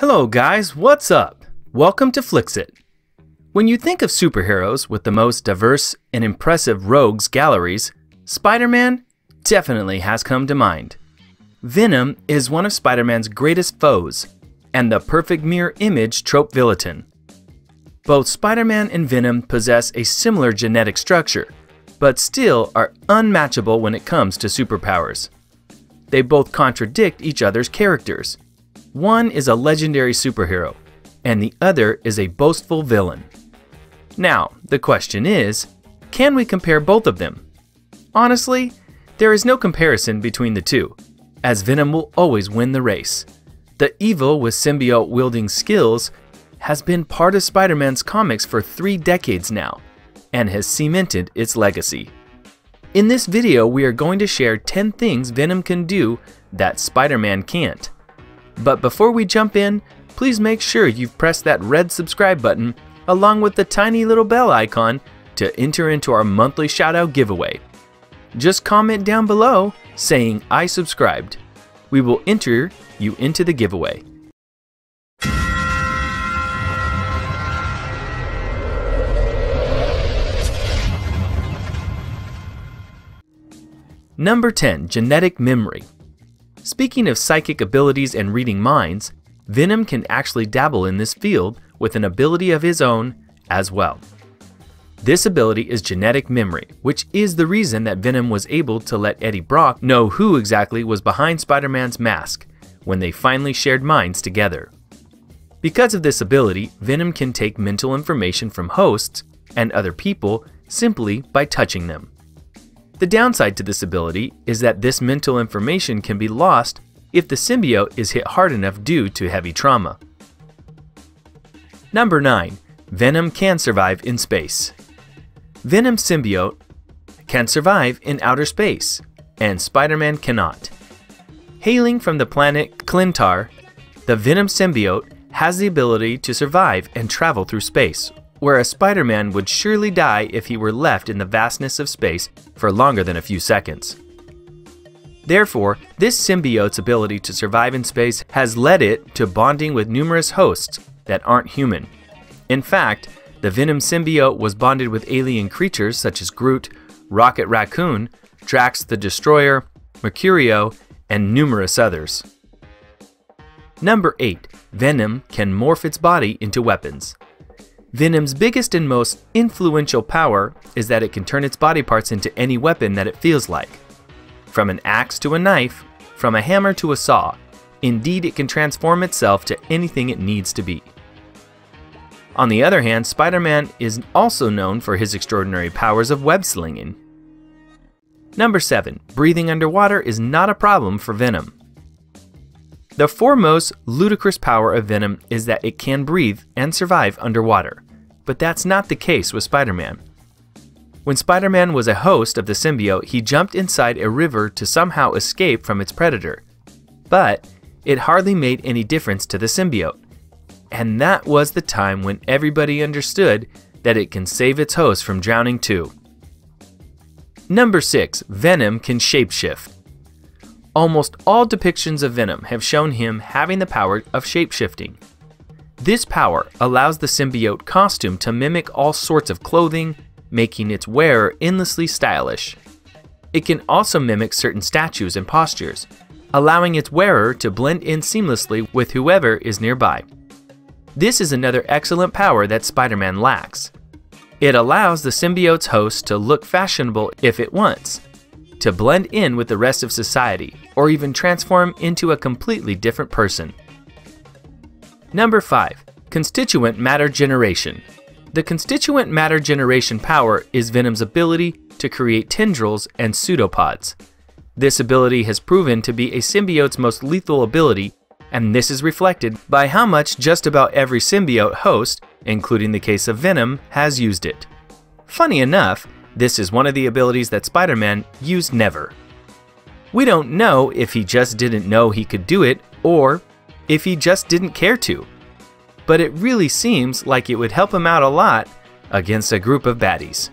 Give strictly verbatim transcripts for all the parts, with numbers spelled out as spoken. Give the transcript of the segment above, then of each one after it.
Hello guys, what's up? Welcome to Flixit. When you think of superheroes with the most diverse and impressive rogues galleries, Spider-Man definitely has come to mind. Venom is one of Spider-Man's greatest foes, and the perfect mirror image trope villain. Both Spider-Man and Venom possess a similar genetic structure, but still are unmatchable when it comes to superpowers. They both contradict each other's characters. One is a legendary superhero, and the other is a boastful villain. Now, the question is, can we compare both of them? Honestly, there is no comparison between the two, as Venom will always win the race. The evil with symbiote-wielding skills has been part of Spider-Man's comics for three decades now, and has cemented its legacy. In this video, we are going to share ten things Venom can do that Spider-Man can't. But before we jump in, please make sure you've pressed that red subscribe button along with the tiny little bell icon to enter into our monthly shoutout giveaway. Just comment down below saying I subscribed. We will enter you into the giveaway. Number ten. Genetic memory. Speaking of psychic abilities and reading minds, Venom can actually dabble in this field with an ability of his own as well. This ability is genetic memory, which is the reason that Venom was able to let Eddie Brock know who exactly was behind Spider-Man's mask when they finally shared minds together. Because of this ability, Venom can take mental information from hosts and other people simply by touching them. The downside to this ability is that this mental information can be lost if the symbiote is hit hard enough due to heavy trauma. Number nine. Venom can survive in space. Venom's symbiote can survive in outer space, and Spider-Man cannot. Hailing from the planet Klyntar, the Venom symbiote has the ability to survive and travel through space, whereas Spider-Man would surely die if he were left in the vastness of space for longer than a few seconds. Therefore, this symbiote's ability to survive in space has led it to bonding with numerous hosts that aren't human. In fact, the Venom symbiote was bonded with alien creatures such as Groot, Rocket Raccoon, Drax the Destroyer, Mercurio, and numerous others. Number eight. Venom can morph its body into weapons. Venom's biggest and most influential power is that it can turn its body parts into any weapon that it feels like. From an axe to a knife, from a hammer to a saw, indeed it can transform itself to anything it needs to be. On the other hand, Spider-Man is also known for his extraordinary powers of web slinging. Number seven. Breathing underwater is not a problem for Venom. The foremost ludicrous power of Venom is that it can breathe and survive underwater, but that's not the case with Spider-Man. When Spider-Man was a host of the symbiote, he jumped inside a river to somehow escape from its predator, but it hardly made any difference to the symbiote, and that was the time when everybody understood that it can save its host from drowning too. Number six. Venom can shapeshift. Almost all depictions of Venom have shown him having the power of shapeshifting. This power allows the symbiote costume to mimic all sorts of clothing, making its wearer endlessly stylish. It can also mimic certain statues and postures, allowing its wearer to blend in seamlessly with whoever is nearby. This is another excellent power that Spider-Man lacks. It allows the symbiote's host to look fashionable if it wants, to blend in with the rest of society, or even transform into a completely different person. Number five. Constituent matter generation. The constituent matter generation power is Venom's ability to create tendrils and pseudopods. This ability has proven to be a symbiote's most lethal ability, and this is reflected by how much just about every symbiote host, including the case of Venom, has used it. Funny enough, this is one of the abilities that Spider-Man used never. We don't know if he just didn't know he could do it, or if he just didn't care to. But it really seems like it would help him out a lot against a group of baddies.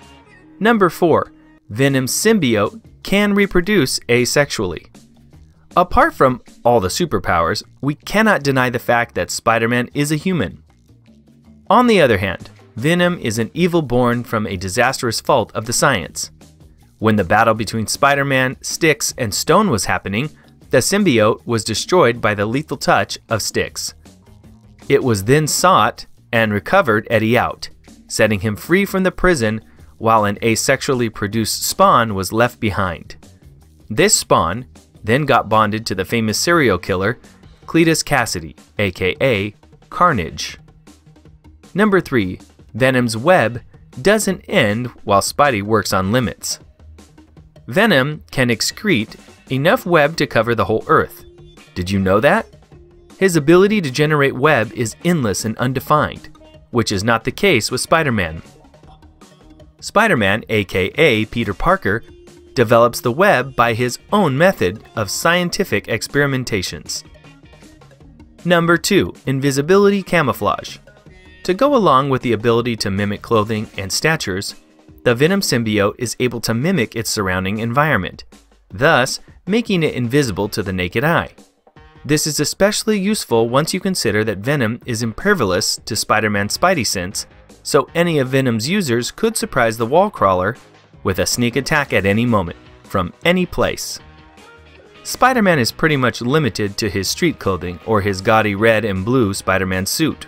Number four. Venom's symbiote can reproduce asexually. Apart from all the superpowers, we cannot deny the fact that Spider-Man is a human. On the other hand, Venom is an evil born from a disastrous fault of the science. When the battle between Spider-Man, Styx, and Stone was happening, the symbiote was destroyed by the lethal touch of Styx. It was then sought and recovered Eddie out, setting him free from the prison while an asexually produced Spawn was left behind. This Spawn then got bonded to the famous serial killer, Cletus Cassidy, aka Carnage. Number three. Venom's web doesn't end while Spidey works on limits. Venom can excrete enough web to cover the whole Earth. Did you know that? His ability to generate web is endless and undefined, which is not the case with Spider-Man. Spider-Man, aka Peter Parker, develops the web by his own method of scientific experimentations. Number two. Invisibility camouflage. To go along with the ability to mimic clothing and statures, the Venom symbiote is able to mimic its surrounding environment, thus making it invisible to the naked eye. This is especially useful once you consider that Venom is impervious to Spider-Man's Spidey sense, so any of Venom's users could surprise the wall crawler with a sneak attack at any moment, from any place. Spider-Man is pretty much limited to his street clothing or his gaudy red and blue Spider-Man suit.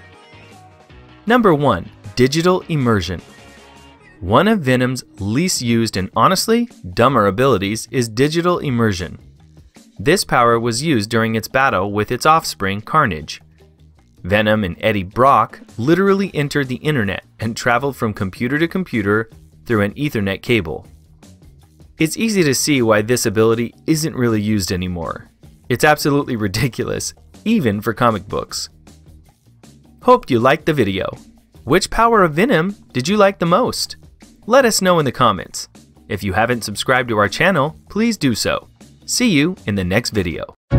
Number one. Digital immersion. One of Venom's least used and honestly dumber abilities is digital immersion. This power was used during its battle with its offspring, Carnage. Venom and Eddie Brock literally entered the internet and traveled from computer to computer through an Ethernet cable. It's easy to see why this ability isn't really used anymore. It's absolutely ridiculous, even for comic books. Hope you liked the video. Which power of Venom did you like the most? Let us know in the comments. If you haven't subscribed to our channel, please do so. See you in the next video.